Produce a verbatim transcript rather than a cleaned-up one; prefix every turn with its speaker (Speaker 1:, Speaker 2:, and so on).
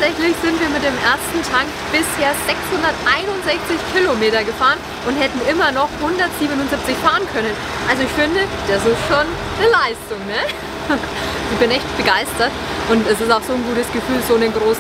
Speaker 1: tatsächlich sind wir mit dem ersten Tank bisher sechshunderteinundsechzig Kilometer gefahren und hätten immer noch hundertsiebenundsiebzig fahren können. Also ich finde, das ist schon eine Leistung, ne? Ich bin echt begeistert und es ist auch so ein gutes Gefühl, so einen großen